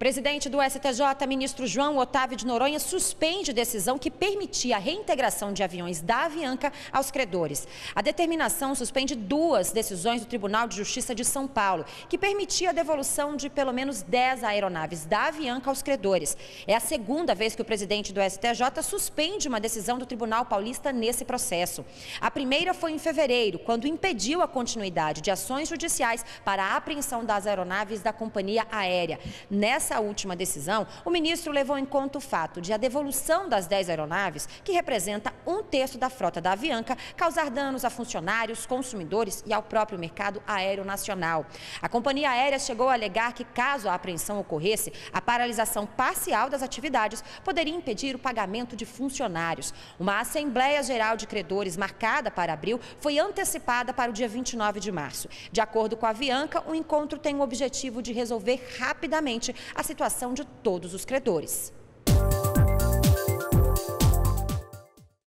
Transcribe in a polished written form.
Presidente do STJ, ministro João Otávio de Noronha, suspende decisão que permitia a reintegração de aviões da Avianca aos credores. A determinação suspende duas decisões do Tribunal de Justiça de São Paulo, que permitia a devolução de pelo menos 10 aeronaves da Avianca aos credores. É a segunda vez que o presidente do STJ suspende uma decisão do Tribunal Paulista nesse processo. A primeira foi em fevereiro, quando impediu a continuidade de ações judiciais para a apreensão das aeronaves da companhia aérea. Nessa última decisão, o ministro levou em conta o fato de a devolução das 10 aeronaves, que representa 1/3 da frota da Avianca, causar danos a funcionários, consumidores e ao próprio mercado aéreo nacional. A companhia aérea chegou a alegar que, caso a apreensão ocorresse, a paralisação parcial das atividades poderia impedir o pagamento de funcionários. Uma Assembleia Geral de Credores marcada para abril foi antecipada para o dia 29 de março. De acordo com a Avianca, o encontro tem o objetivo de resolver rapidamente a situação de todos os credores.